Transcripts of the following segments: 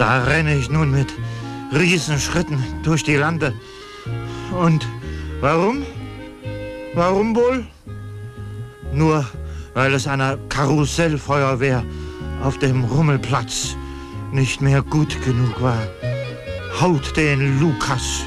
Da renne ich nun mit Riesenschritten durch die Lande. Und warum? Warum wohl? Nur weil es einer Karussellfeuerwehr auf dem Rummelplatz nicht mehr gut genug war. Haut den Lukas!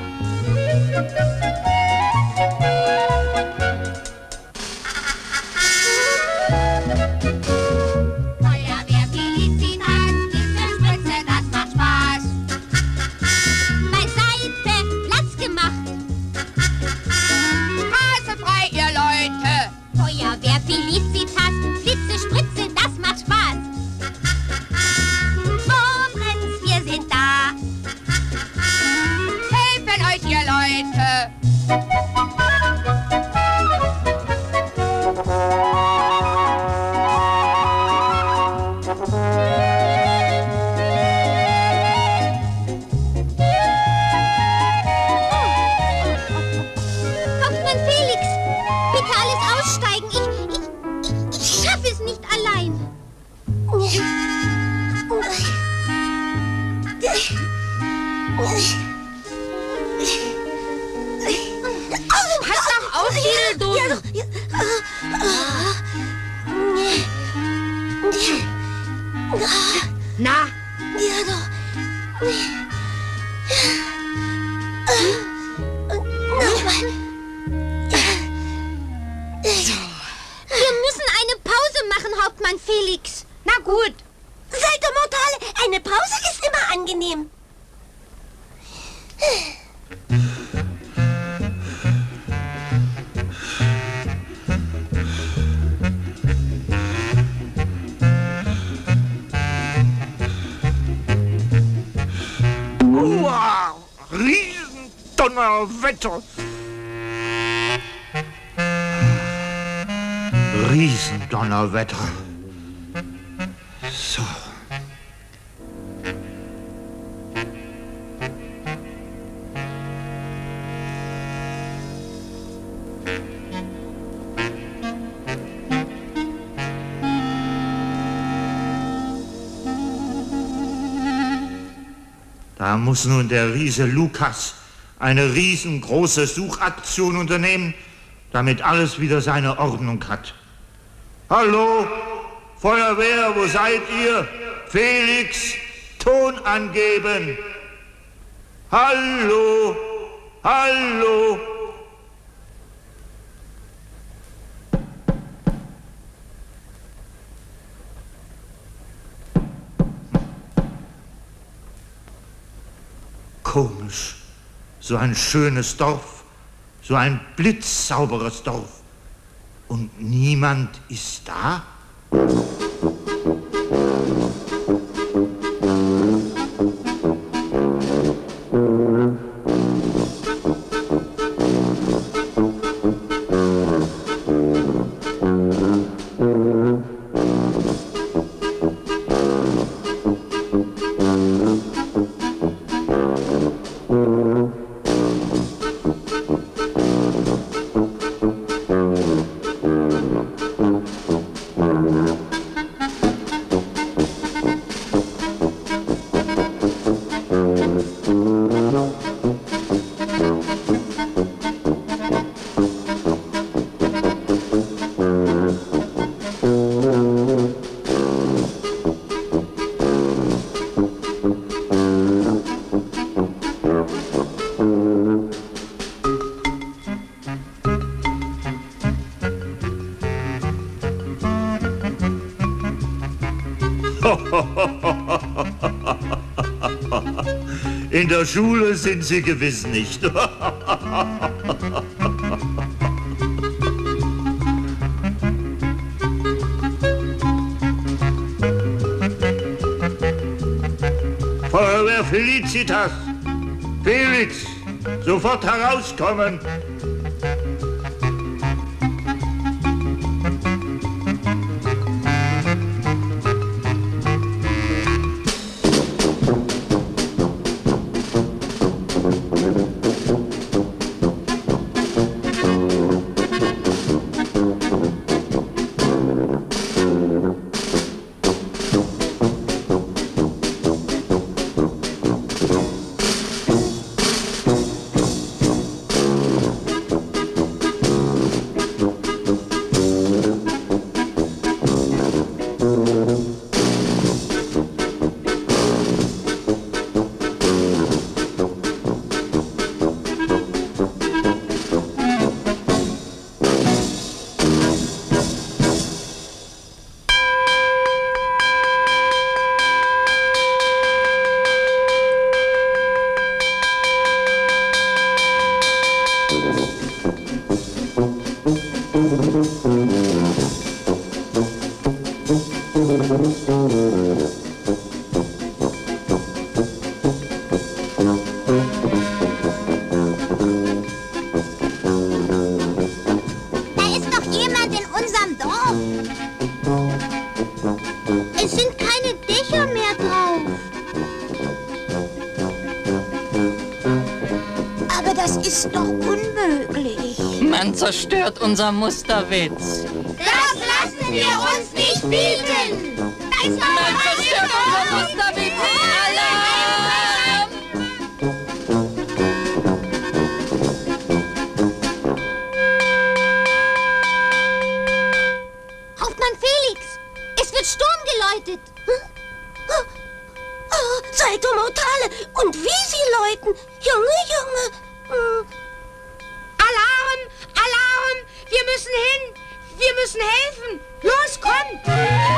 Na? Ja, doch. Nochmal. Wir müssen eine Pause machen, Hauptmann Felix. Na gut. Saltomortale, eine Pause ist immer angenehm. Wow, Riesendonnerwetter! Riesendonnerwetter. So. Da muss nun der Riese Lukas eine riesengroße Suchaktion unternehmen, damit alles wieder seine Ordnung hat. Hallo, Feuerwehr, wo seid ihr? Felix, Ton angeben. Hallo, hallo. Komisch, so ein schönes Dorf, so ein blitzsauberes Dorf. Und niemand ist da? In der Schule sind Sie gewiss nicht. Feuerwehr Felicitas! Felix, sofort herauskommen! und zerstört unser Musterwitz. Das lassen wir uns nicht bieten. Nein, zerstört unser Musterwitz. Alarm! Hauptmann Felix, es wird Sturm geläutet. Seid Mortale, und wie sie läuten. Junge. Alarm! Alarm! Wir müssen hin! Wir müssen helfen! Los, kommt!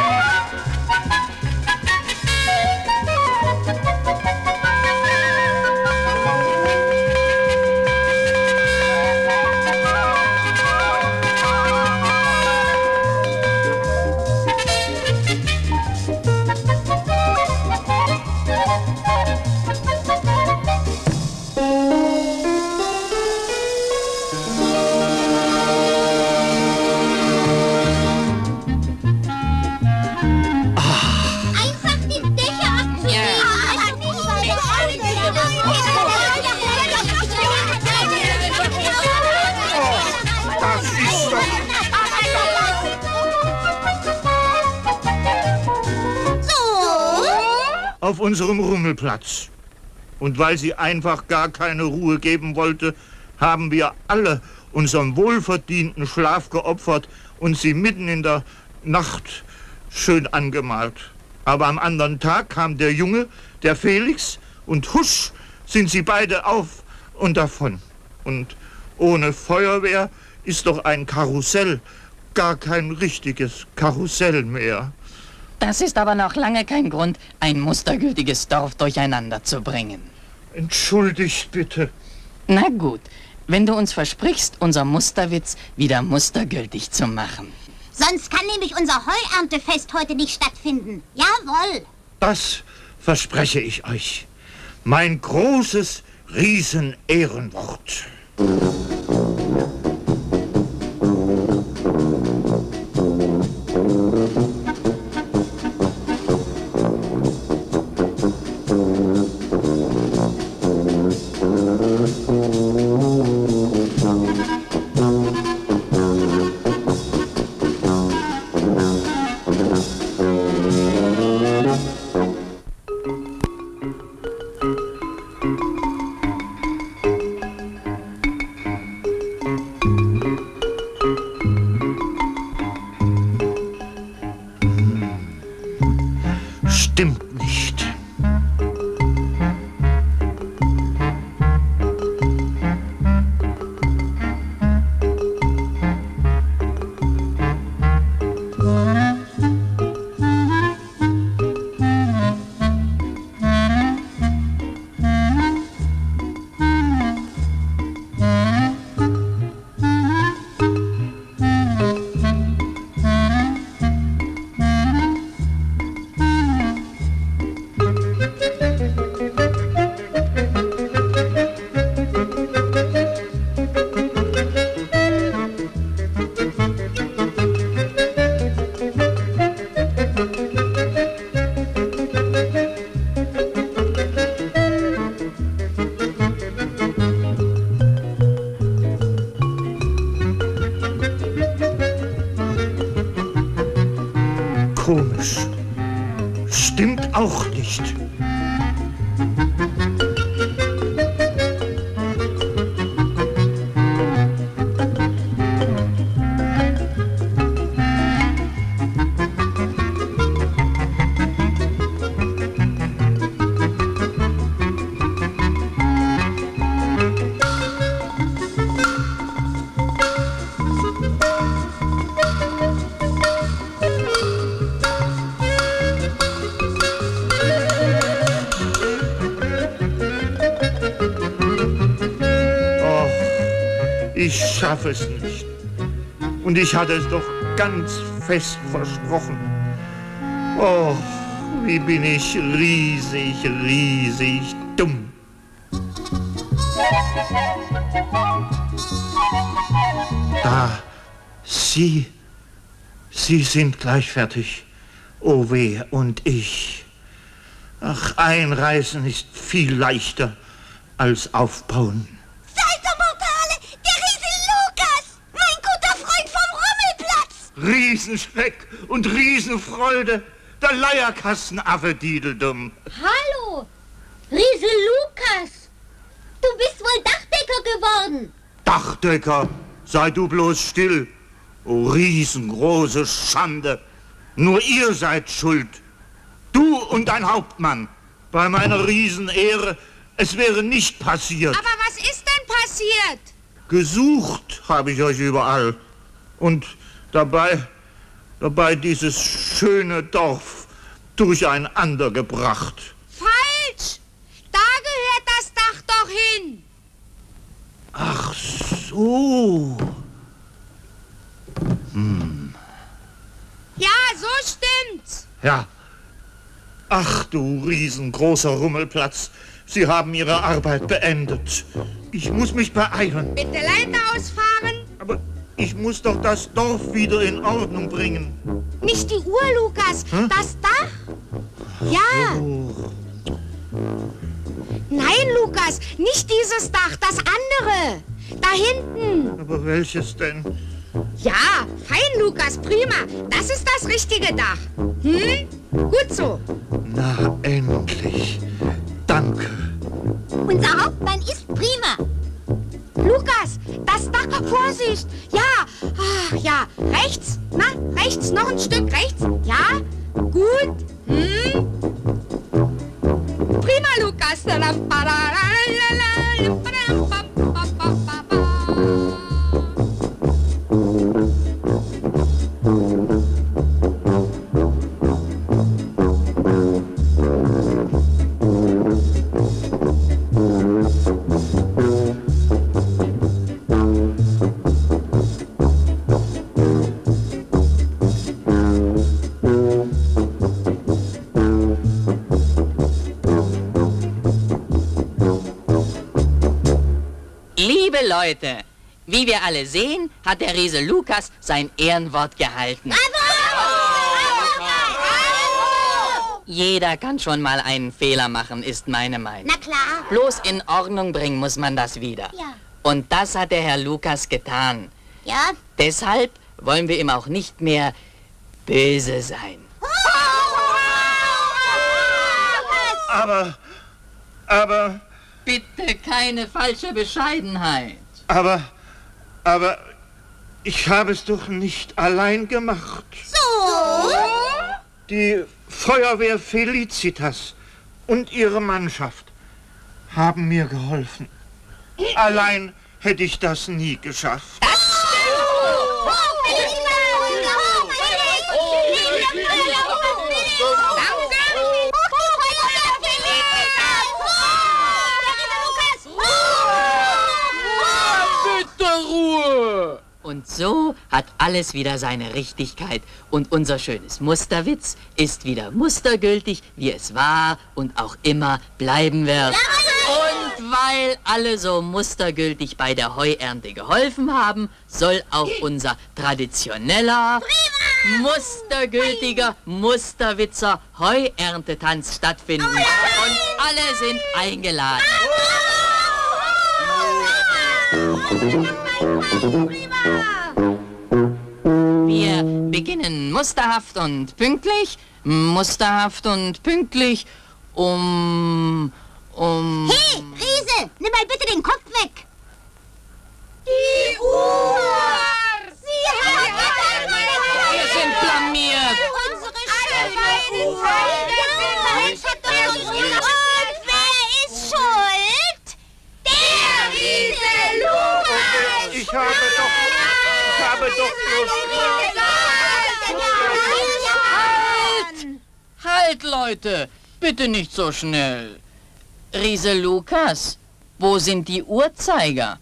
Auf unserem Rummelplatz. Und weil sie einfach gar keine Ruhe geben wollte, haben wir alle unseren wohlverdienten Schlaf geopfert und sie mitten in der Nacht schön angemalt. Aber am anderen Tag kam der Junge, der Felix, und husch sind sie beide auf und davon. Und ohne Feuerwehr ist doch ein Karussell gar kein richtiges Karussell mehr. Das ist aber noch lange kein Grund, ein mustergültiges Dorf durcheinander zu bringen. Entschuldigt bitte. Na gut, wenn du uns versprichst, unser Musterwitz wieder mustergültig zu machen. Sonst kann nämlich unser Heuerntefest heute nicht stattfinden. Jawohl. Das verspreche ich euch. Mein großes Riesenehrenwort. Stimmt nicht. Komisch. Stimmt auch nicht. Ich schaffe es nicht. Und ich hatte es doch ganz fest versprochen. Oh, wie bin ich riesig, riesig dumm. Da, Sie sind gleich fertig. Oh weh, und ich. Ach, einreißen ist viel leichter als aufbauen. Riesenschreck und Riesenfreude. Der Leierkastenaffe Diedeldum. Hallo, Riese Lukas. Du bist wohl Dachdecker geworden. Dachdecker, sei du bloß still. Oh, riesengroße Schande. Nur ihr seid schuld. Du und dein Hauptmann. Bei meiner Riesenehre, es wäre nicht passiert. Aber was ist denn passiert? Gesucht habe ich euch überall. Und dabei dieses schöne Dorf durcheinander gebracht. Falsch! Da gehört das Dach doch hin. Ach so. Ja, so stimmt's. Ja. Ach du riesengroßer Rummelplatz. Sie haben Ihre Arbeit beendet. Ich muss mich beeilen. Bitte Leiter ausfahren. Aber ich muss doch das Dorf wieder in Ordnung bringen. Nicht die Uhr, Lukas. Hm? Das Dach. Ja. Oh. Nein, Lukas, nicht dieses Dach, das andere. Da hinten. Aber welches denn? Ja, fein, Lukas, prima. Das ist das richtige Dach. Hm? Gut so. Na, endlich. Danke. Unser Hauptmann ist prima. Lukas, das Dach, Vorsicht. Ja, ach, ja, rechts. Na, rechts, noch ein Stück rechts. Ja, gut. Hm? Prima, Lukas. Liebe Leute, wie wir alle sehen, hat der Riese Lukas sein Ehrenwort gehalten. Jeder kann schon mal einen Fehler machen, ist meine Meinung. Na klar. Bloß in Ordnung bringen muss man das wieder. Ja. Und das hat der Herr Lukas getan. Ja. Deshalb wollen wir ihm auch nicht mehr böse sein. Aber, Bitte keine falsche Bescheidenheit. aber, ich habe es doch nicht allein gemacht. So? Die Feuerwehr Felicitas und ihre Mannschaft haben mir geholfen. Allein hätte ich das nie geschafft. Und so hat alles wieder seine Richtigkeit und unser schönes Musterwitz ist wieder mustergültig, wie es war und auch immer bleiben wird. Und weil alle so mustergültig bei der Heuernte geholfen haben, soll auch unser traditioneller, mustergültiger Musterwitzer Heuerntetanz stattfinden. Und alle sind eingeladen. Wir beginnen musterhaft und pünktlich, um... Hey, Riese, nimm mal bitte den Kopf weg. Die Uhr! Sie hat Wir sind blamiert. Unsere schöne Und wer ist schuld? Der Riese Lukas! Ich habe doch bloß... Halt, Leute, bitte nicht so schnell. Riese Lukas, wo sind die Uhrzeiger?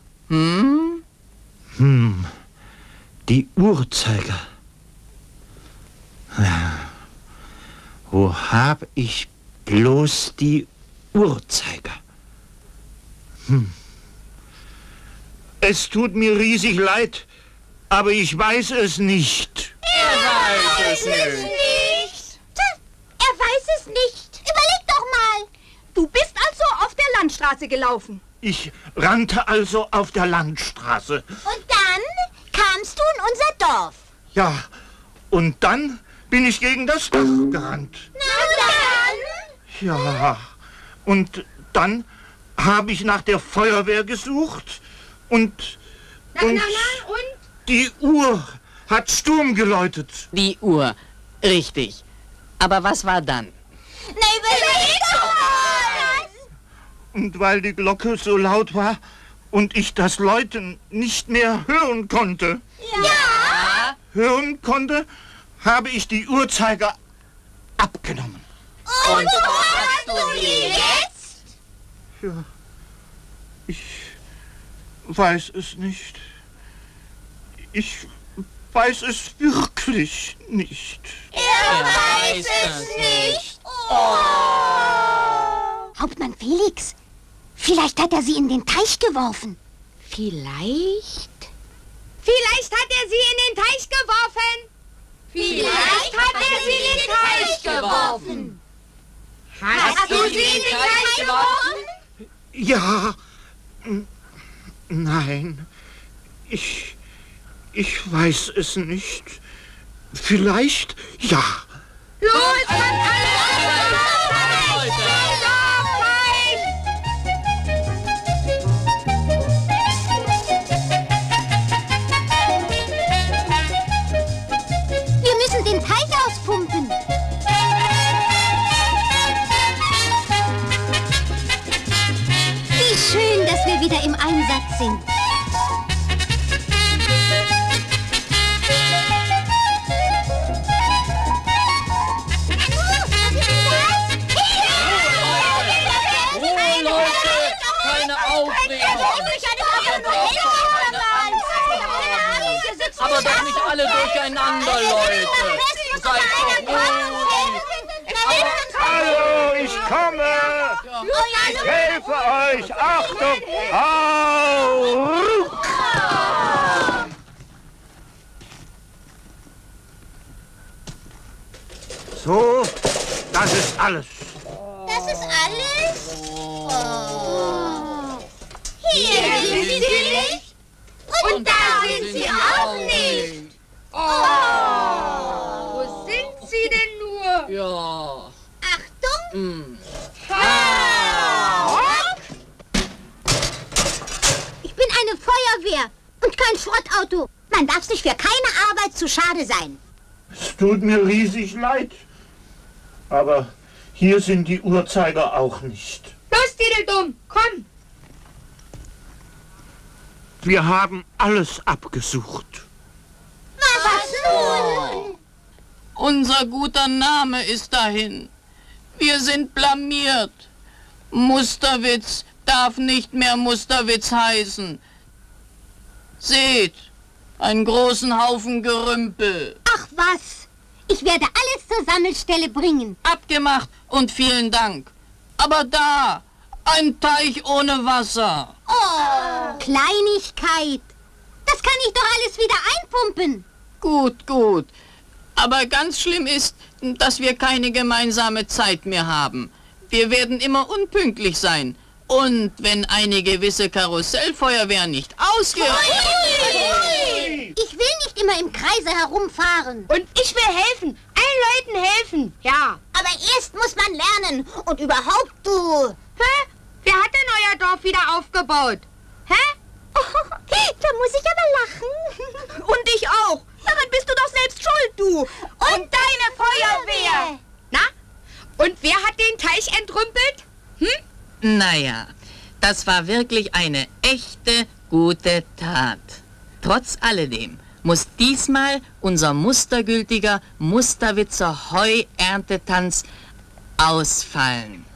Die Uhrzeiger. Ja. Wo hab ich bloß die Uhrzeiger? Es tut mir riesig leid, aber ich weiß es nicht. Er weiß es nicht. Er weiß es nicht. Überleg doch mal. Du bist also auf der Landstraße gelaufen. Ich rannte also auf der Landstraße. Und dann kamst du in unser Dorf. Ja, Und dann bin ich gegen das Dach gerannt. Ja, und dann habe ich nach der Feuerwehr gesucht und die Uhr hat Sturm geläutet. Die Uhr, richtig. Aber was war dann? Und weil die Glocke so laut war und ich das Läuten nicht mehr hören konnte, habe ich die Uhrzeiger abgenommen. Und wo hast du sie jetzt? Ja, ich weiß es nicht. Ich weiß es wirklich nicht. Er weiß es nicht. Hauptmann Felix, vielleicht hat er sie in den Teich geworfen. Vielleicht? Vielleicht hat er sie in den Teich geworfen. Vielleicht hat er sie in den Teich geworfen. Hast du sie in den Teich geworfen? Ja, nein, ich weiß es nicht. Vielleicht ja. Los, kommt alle! Wir müssen den Teich auspumpen. Wie schön, dass wir wieder im Einsatz sind. Aber doch nicht alle durcheinander, Leute. Seid doch ruhig. Hallo, ich komme. Ich helfe euch. Achtung. Au! So, das ist alles. Das ist alles? Oh. Hier sind sie nicht. Und da sind sie auch nicht. Wo sind sie denn nur? Ja. Achtung. Ich bin eine Feuerwehr und kein Schrottauto. Man darf sich für keine Arbeit zu schade sein. Es tut mir riesig leid. Aber hier sind die Uhrzeiger auch nicht. Los, Dideldum, komm. Wir haben alles abgesucht. Was nun? Unser guter Name ist dahin. Wir sind blamiert. Musterwitz darf nicht mehr Musterwitz heißen. Seht, einen großen Haufen Gerümpel. Ach was, ich werde alles zur Sammelstelle bringen. Abgemacht und vielen Dank. Aber da, ein Teich ohne Wasser. Kleinigkeit. Das kann ich doch alles wieder einpumpen. Gut, gut. Aber ganz schlimm ist, dass wir keine gemeinsame Zeit mehr haben. Wir werden immer unpünktlich sein. Und wenn eine gewisse Karussellfeuerwehr nicht ausgeht... Ich will nicht immer im Kreise herumfahren. Und ich will helfen. Allen Leuten helfen. Ja. Aber erst muss man lernen. Und überhaupt du. Hä? Wer hat denn euer Dorf wieder aufgebaut? Hä? Da muss ich aber lachen. Und ich auch. Daran bist du doch selbst schuld, du. Und deine Feuerwehr. Na? Und wer hat den Teich entrümpelt? Naja, das war wirklich eine echte, gute Tat. Trotz alledem muss diesmal unser mustergültiger Musterwitzer Heuerntetanz ausfallen.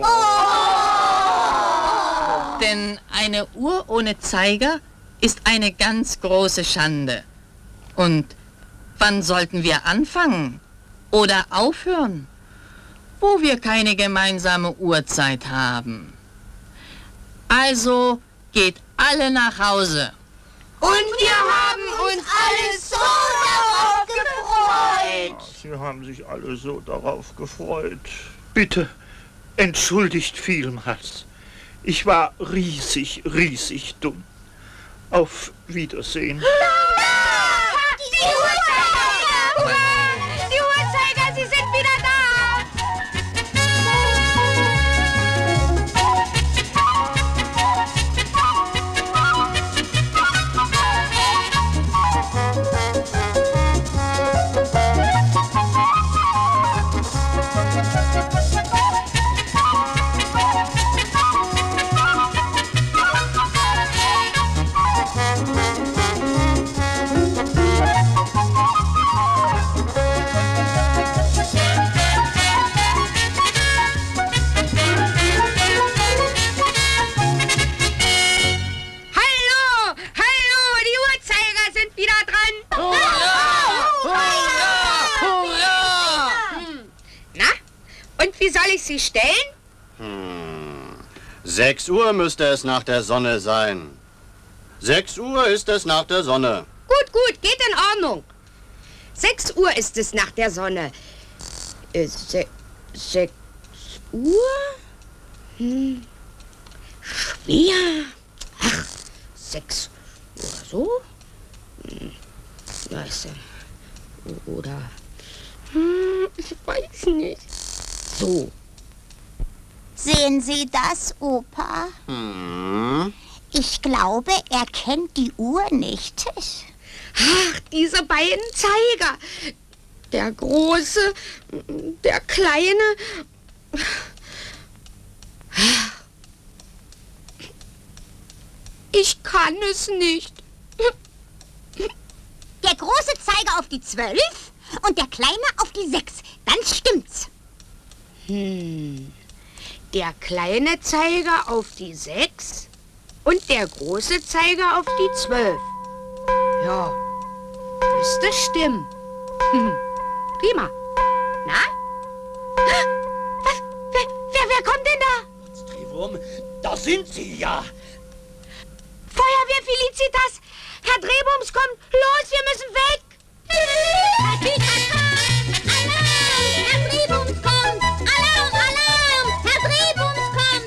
Denn eine Uhr ohne Zeiger ist eine ganz große Schande. Und wann sollten wir anfangen oder aufhören, wo wir keine gemeinsame Uhrzeit haben? Also geht alle nach Hause. Und wir haben uns alle so darauf gefreut. Sie haben sich alle so darauf gefreut. Bitte, entschuldigt vielmals. Ich war riesig, riesig dumm. Auf Wiedersehen. Die Uhrzeiger! Und wie soll ich sie stellen? 6 Uhr müsste es nach der Sonne sein. 6 Uhr ist es nach der Sonne. Gut, geht in Ordnung. 6 Uhr ist es nach der Sonne. 6 Uhr? Schwer. Ach, 6 Uhr so? Weißt du, oder... ich weiß nicht. So. Sehen Sie das, Opa? Ich glaube, er kennt die Uhr nicht. Ach, diese beiden Zeiger. Der große, der kleine. Ich kann es nicht. Der große Zeiger auf die 12 und der kleine auf die 6. Dann stimmt's. Der kleine Zeiger auf die 6 und der große Zeiger auf die 12. Ja, müsste stimmen. Prima. Na? Was? Wer kommt denn da? Drehwurm, da sind Sie ja. Feuerwehr Felicitas! Herr Drehbums kommt! Los, wir müssen weg! Alarm! Herr Drehbums kommt! Alarm, Alarm! Herr Drehbums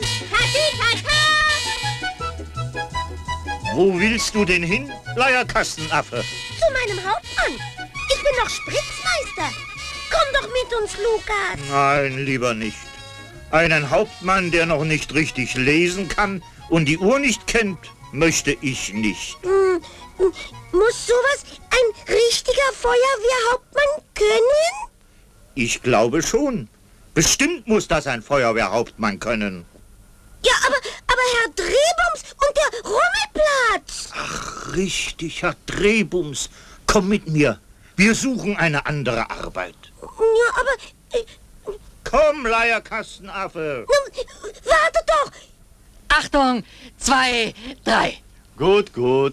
kommt! Wo willst du denn hin, Leierkastenaffe? Zu meinem Hauptmann. Ich bin doch Spritzmeister. Komm doch mit uns, Lukas. Nein, lieber nicht. Einen Hauptmann, der noch nicht richtig lesen kann und die Uhr nicht kennt, möchte ich nicht. Muss sowas ein richtiger Feuerwehrhauptmann können? Ich glaube schon. Bestimmt muss das ein Feuerwehrhauptmann können. Ja, aber Herr Drehbums und der Rummelplatz. Ach, richtig, Herr Drehbums. Komm mit mir. Wir suchen eine andere Arbeit. Ja, aber... Komm, Leierkastenaffe. Warte doch. Achtung, 2, 3. Gut.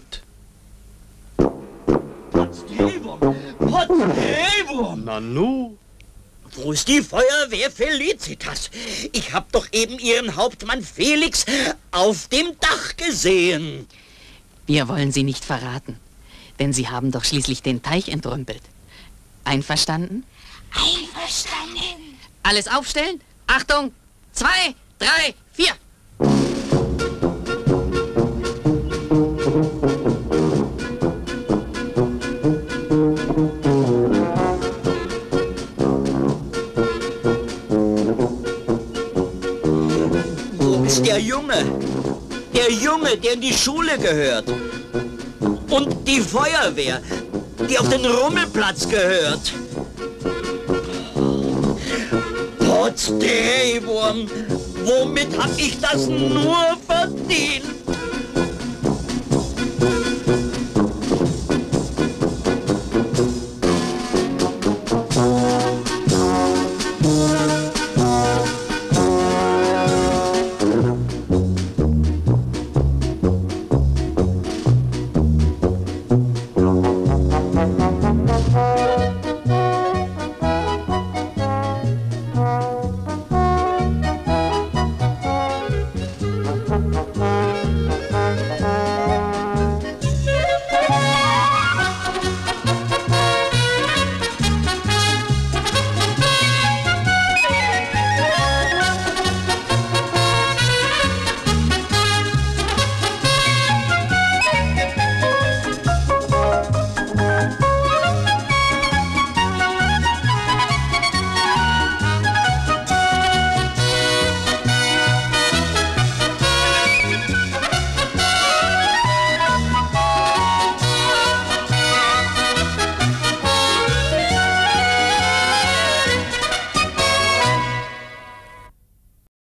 Drehwurm! Nanu? Wo ist die Feuerwehr Felicitas? Ich hab doch eben Ihren Hauptmann Felix auf dem Dach gesehen. Wir wollen Sie nicht verraten, denn Sie haben doch schließlich den Teich entrümpelt. Einverstanden? Einverstanden. Alles aufstellen? Achtung, 2, 3, 4. Wo ist der Junge? Der Junge, der in die Schule gehört. Und die Feuerwehr, die auf den Rummelplatz gehört. Potz Drehwurm, womit hab ich das nur verdient?